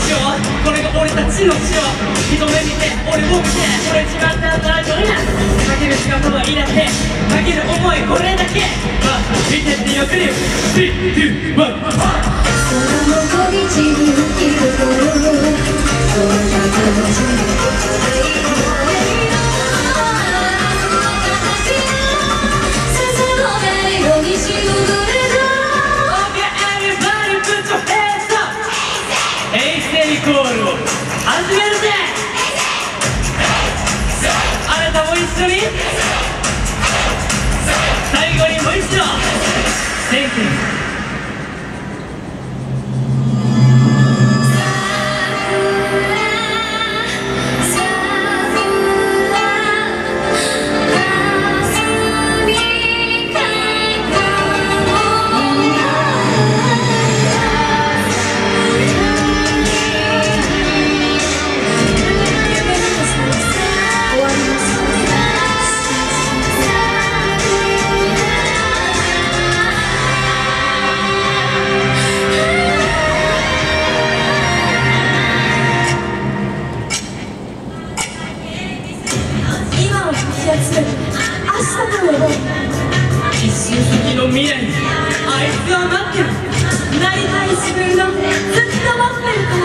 これが俺たちの詩を一目見て俺を見て俺一番なんだどれだかける仕事はいらってかける思いこれだけ見てってよくね 3、2、1 空の小道に生きるコールを始めるぜあなたも一緒に最後にもう一度 Thank you一瞬先の未来にあいつは待ってるなりたい自分がずっと待ってるから